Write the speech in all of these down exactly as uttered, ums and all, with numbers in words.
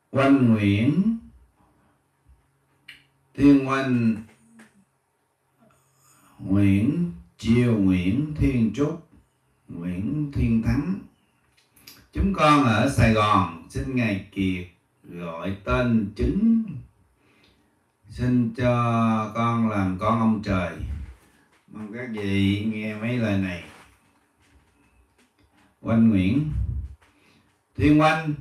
Oanh Nguyễn, Thiên Oanh, Nguyễn Chiêu, Nguyễn Thiên Trúc, Nguyễn Thiên Thắng. Chúng con ở Sài Gòn xin Ngài Kiệt gọi tên chứng, xin cho con làm con ông trời. Mong các vị nghe mấy lời này. Oanh Nguyễn, Thiên Oanh,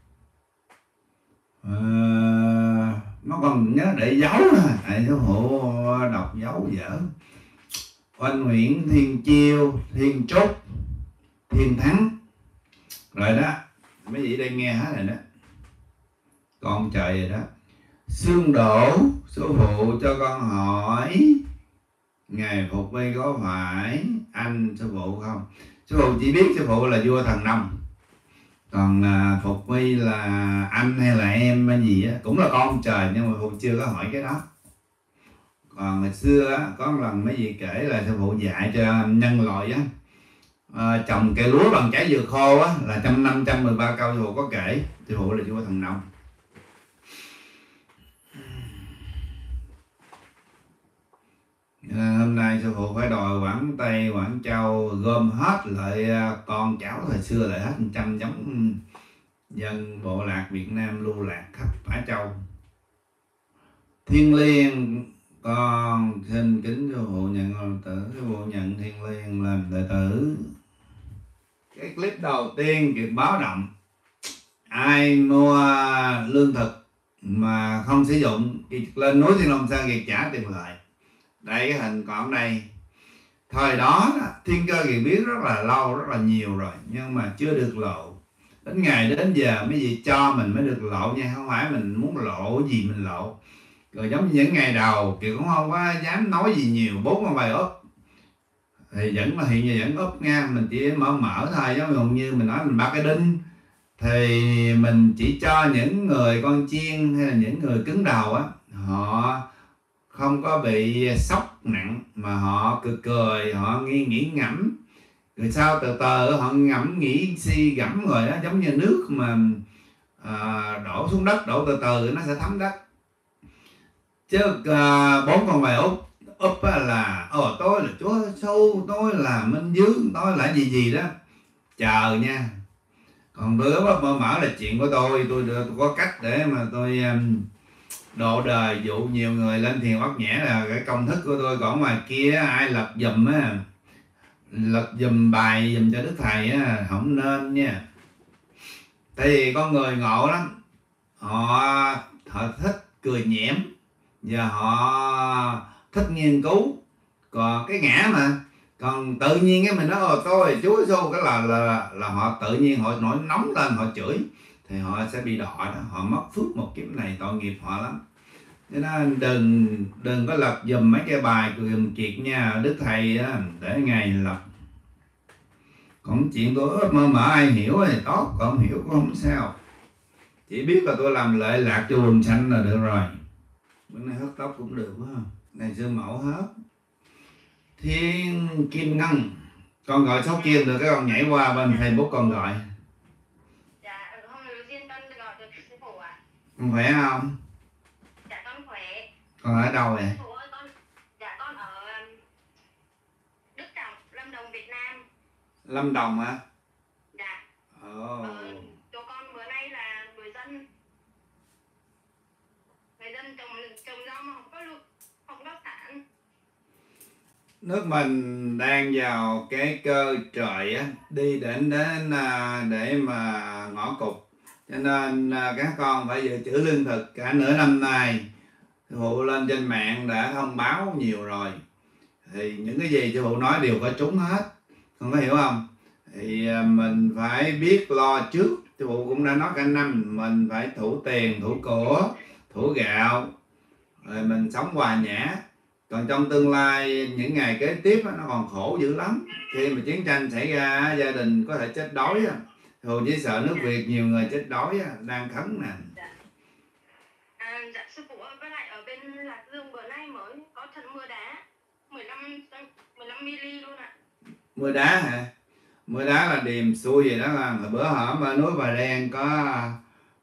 à, nó còn nhớ để dấu à, tại số phụ đọc dấu dở. Oanh Nguyễn, Thiên Chiêu, Thiên Trúc, Thiên Thắng. Rồi đó, mấy vị đây nghe hết rồi đó. Con trời rồi đó. Xương Đổ, số phụ cho con hỏi Ngài Phục Huy có phải anh sư phụ không? Sư phụ chỉ biết sư phụ là vua Thần Nông, còn à, Phục Huy là anh hay là em hay gì á, cũng là con trời, nhưng mà Phục chưa có hỏi cái đó. Còn ngày xưa á, có một lần mấy vị kể là sư phụ dạy cho nhân loại á, à, trồng cây lúa bằng trái dừa khô á, là trăm năm trăm mười ba câu sư phụ có kể. Sư phụ là vua Thần Nông. À, hôm nay sư phụ phải đòi Quảng Tây, Quảng Châu gom hết lại con cháu thời xưa lại hết một trăm giống dân bộ lạc Việt Nam lưu lạc khắp Á Châu. Thiên Liêng, con xin kính sư phụ nhận làm tử, sư phụ nhận Thiên Liêng làm đệ tử. Cái clip đầu tiên kịp báo động ai mua lương thực mà không sử dụng thì lên núi Thiên Long Sơn Kiệt trả tiền lại. Đây cái hình còn đây. Thời đó Thiên Cơ Kiệt biết rất là lâu, rất là nhiều rồi, nhưng mà chưa được lộ. Đến ngày đến giờ mấy vị cho mình mới được lộ nha, không phải mình muốn lộ gì mình lộ. Rồi giống như những ngày đầu Kiệt cũng không có dám nói gì nhiều, bốn con bài úp thì vẫn là hiện giờ vẫn úp nha, mình chỉ mở mở thôi. Giống như mình nói mình ba cái đinh thì mình chỉ cho những người con chiên hay là những người cứng đầu á, họ không có bị sốc nặng mà họ cười cười, họ nghi nghĩ ngẫm, rồi sau từ từ họ ngẫm nghĩ si gẫm rồi đó, giống như nước mà à, đổ xuống đất, đổ từ từ nó sẽ thấm đất. Chứ à, bốn con bài úp úp là ồ tôi là chúa sâu, tôi là Minh Dương, tôi là gì gì đó, chờ nha. Còn bữa mở mở là chuyện của tôi, tôi, tôi có cách để mà tôi um, độ đời dụ nhiều người lên thiền bát nhã là cái công thức của tôi. Còn ngoài kia ai lập dùm á, lập dùm bài dùm cho đức thầy á, không nên nha. Tại vì con người ngộ lắm, họ họ thích cười nhẽm và họ thích nghiên cứu. Còn cái ngã mà còn tự nhiên cái mình nói ồ tôi chúa xô cái là, là là họ tự nhiên họ nổi nóng lên, họ chửi thì họ sẽ bị đọa đó, họ mất phước một kiếp này, tội nghiệp họ lắm. Cho nên đừng đừng có lập dùm mấy cái bài dùm Kiệt nha, đức thầy á, để ngày lập. Còn chuyện tôi mơ mơ ai hiểu thì tốt, còn không hiểu cũng không sao, chỉ biết là tôi làm lệ lạc cho quần xanh là được rồi. Bữa nay hớt tóc cũng được quá, này sư mẫu hết. Thiên Kim Ngân, con gọi số kia được cái con nhảy qua bên Facebook con gọi. Dạ, hôm nay riêng con gọi được sư phụ ạ. Con khỏe không? Dạ con khỏe. Con ở đâu vậy? Sư phụ ơi, con dạ con ở Đức Trọng, Lâm Đồng, Việt Nam. Lâm Đồng hả? Dạ. Ồ. Ờ, chỗ con bữa nay là người dân người dân trồng trồng rau mà không có được không có sản. Nước mình đang vào cái cơ trời á, đi đến đến để mà ngõ cụt, cho nên các con phải dự trữ lương thực cả nửa năm nay. Sư phụ lên trên mạng đã thông báo nhiều rồi, thì những cái gì sư phụ nói đều có trúng hết, con có hiểu không? Thì mình phải biết lo trước. Sư phụ cũng đã nói cả năm mình phải thủ tiền, thủ của, thủ gạo, rồi mình sống hòa nhã. Còn trong tương lai những ngày kế tiếp nó còn khổ dữ lắm. Khi mà chiến tranh xảy ra gia đình có thể chết đói. Thôi chỉ sợ nước Việt nhiều người chết đói đang khấn nè. Dạ. À, dạ sư phụ ơi, với lại ở bên Lạc Dương bữa nay mới có trận mưa đá mười lăm mi-li luôn ạ. Mưa đá hả? Mưa đá là điềm xui vậy đó. Là bữa hổm ở núi Bà Đen có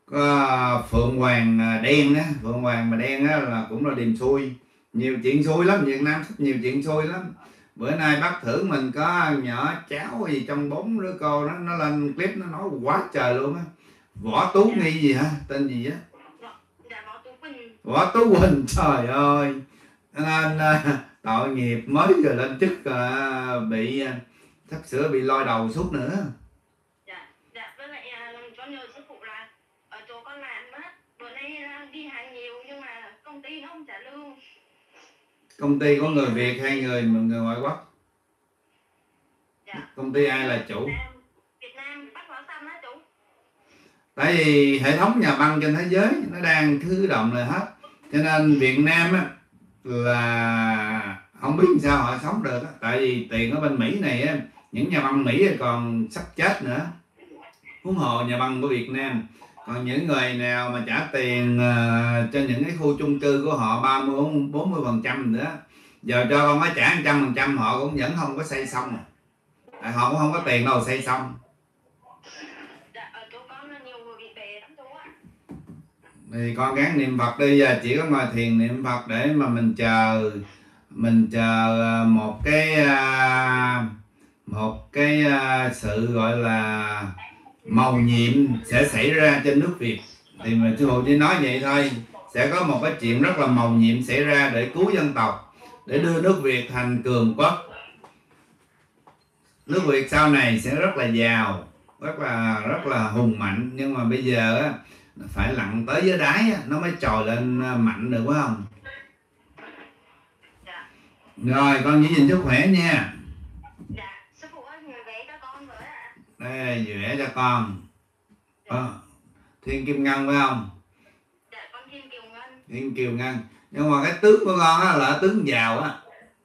có phượng hoàng đen á, phượng hoàng mà đen á là cũng là điềm xui, nhiều chuyện xui lắm, Việt Nam rất nhiều chuyện xui lắm. Bữa nay bác thử mình có nhỏ cháu gì trong bốn đứa cô nó nó lên clip nó nói quá trời luôn á. Võ Tú Nghi gì hả, tên gì á, Dạ Võ Tú Quỳnh. Võ Tú Quỳnh, trời ơi, nên tội nghiệp mới vừa lên chức bị sắp sửa bị lôi đầu suốt nữa. Dạ, dạ với lại cho nhờ sư phụ là ở chỗ con làm á, bữa nay đi hàng nhiều nhưng mà công ty nó không trả lương. Công ty có người Việt hay người người ngoại quốc? Dạ. Công ty ai là chủ? Việt Nam, Việt Nam Bách Hóa Xanh á chủ. Tại vì hệ thống nhà băng trên thế giới nó đang thứ động lại hết, cho nên Việt Nam á là không biết sao họ sống được á. Tại vì tiền ở bên Mỹ này á, những nhà băng Mỹ còn sắp chết nữa, huống hồ nhà băng của Việt Nam. Còn những người nào mà trả tiền uh, cho những cái khu chung cư của họ ba mươi bốn mươi phần trăm nữa, giờ cho con nó trả một trăm phần trăm họ cũng vẫn không có xây xong, tại họ cũng không có tiền đâu xây xong. Thì con gắng niệm Phật đi, giờ chỉ có ngồi thiền niệm Phật để mà mình chờ mình chờ một cái một cái sự gọi là mầu nhiệm sẽ xảy ra trên nước Việt. Thì mình sư phụ chỉ nói vậy thôi, sẽ có một cái chuyện rất là mầu nhiệm xảy ra để cứu dân tộc, để đưa nước Việt thành cường quốc. Nước Việt sau này sẽ rất là giàu, rất là rất là hùng mạnh, nhưng mà bây giờ á phải lặn tới dưới đáy nó mới trồi lên mạnh được, phải không? Dạ. Rồi con giữ gìn sức khỏe nha. Dạ, sư phụ ơi, người vẽ cho con với ạ. Đây, vẽ cho con. Dạ. À, Thiên Kim Ngân phải không? Dạ, con Thiên Kiều Ngân. Thiên Kiều Ngân. Nhưng mà cái tướng của con á là tướng giàu á.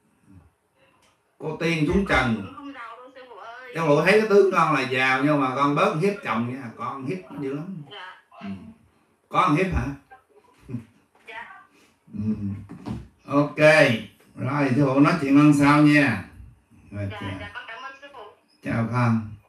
Cô tiên xuống trần. Không giàu đâu sư phụ ơi. Cháu phụ thấy cái tướng con là giàu, nhưng mà con bớt hiếp chồng nha, con hiếp nó dữ lắm. Dạ. Ừ. Có ăn hiếp hả? Dạ. Ừ. Ok. Rồi sư phụ nói chuyện con sau nha. Rồi, dạ, chào. dạ con cảm ơn sư phụ. Chào con.